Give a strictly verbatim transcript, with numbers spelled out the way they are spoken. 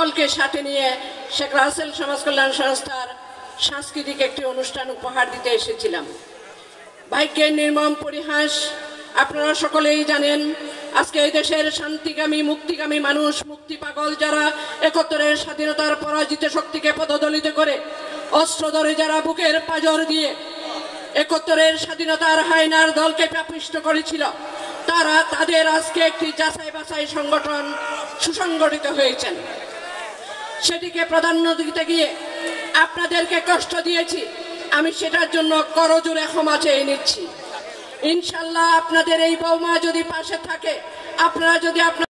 সকলকে সাথে নিয়ে শেখ রাসেল সমাজ কল্যাণ সংস্থার সাংস্কৃতিক একটি অনুষ্ঠান উপহার দিতে এসেছিলাম। ভাগ্যের নির্মম পরিহাস, আপনারা সকলেই জানেন আজকে এই দেশের শান্তিকামী মুক্তিকামী মানুষ, মুক্তি পাগল যারা একাত্তরের স্বাধীনতার পরাজিত শক্তিকে পদদলিত করে অস্ত্র ধরে যারা বুকের পাঁজর দিয়ে একাত্তরের স্বাধীনতার হায়নার দলকে পাপিষ্ট করেছিল, তারা তাদের আজকে একটি যাচাই বাছাই সংগঠন সুসংগঠিত হয়েছেন। সেটিকে প্রাধান্য দিতে গিয়ে আপনাদেরকে কষ্ট দিয়েছি, আমি সেটার জন্য করজোড়ে ক্ষমা চেয়ে নিচ্ছি। ইনশাল্লাহ আপনাদের এই বৌমা যদি পাশে থাকে, আপনারা যদি আপনার